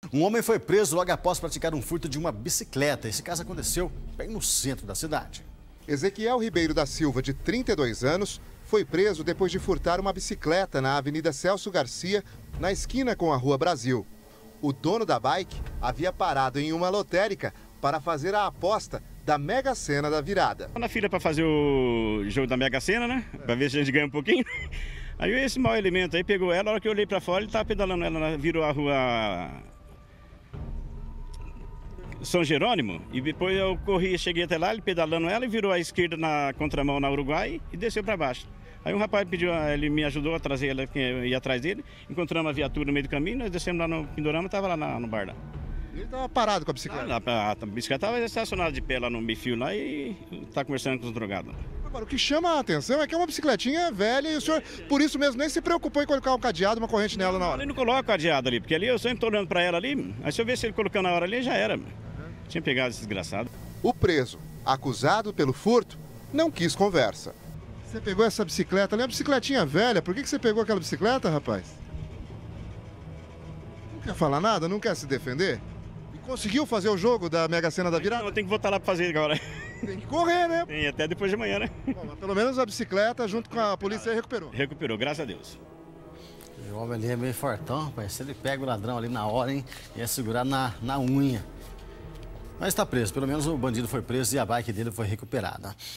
Um homem foi preso logo após praticar um furto de uma bicicleta. Esse caso aconteceu bem no centro da cidade. Ezequiel Ribeiro da Silva, de 32 anos, foi preso depois de furtar uma bicicleta na Avenida Celso Garcia, na esquina com a Rua Brasil. O dono da bike havia parado em uma lotérica para fazer a aposta da Mega Sena da virada. Na fila para fazer o jogo da Mega Sena, né? Para ver se a gente ganha um pouquinho. Aí esse mau elemento aí pegou ela, a hora que eu olhei para fora, ele estava pedalando ela, virou a rua São Jerônimo, e depois eu corri, cheguei até lá, ele pedalando ela e virou à esquerda na contramão na Uruguai e desceu para baixo. Aí um rapaz pediu, ele me ajudou a trazer ela, ia atrás dele, encontramos a viatura no meio do caminho, nós descemos lá no Pindorama, estava lá no bar lá. Ele estava parado com a bicicleta? A bicicleta estava estacionada de pé lá no meio-fio lá e está conversando com os drogados. Agora, o que chama a atenção é que é uma bicicletinha velha e o senhor, por isso mesmo, nem se preocupou em colocar um cadeado, uma corrente nela na hora. Ele não coloca o cadeado ali, porque ali eu sempre estou olhando para ela ali, aí se eu ver se ele colocando na hora ali, já era. Tinha pegado esse desgraçado. O preso, acusado pelo furto, não quis conversa. Você pegou essa bicicleta ali, é uma bicicletinha velha, por que você pegou aquela bicicleta, rapaz? Não quer falar nada? Não quer se defender? E conseguiu fazer o jogo da Mega Sena da virada? Não, eu tenho que voltar lá para fazer agora. Tem que correr, né? Tem até depois de amanhã, né? Bom, mas pelo menos a bicicleta, junto com a polícia, aí recuperou. Recuperou, graças a Deus. O homem ali é meio fortão, rapaz. Se ele pega o ladrão ali na hora, hein, ia segurar na unha. Mas está preso, pelo menos o bandido foi preso e a bike dele foi recuperada.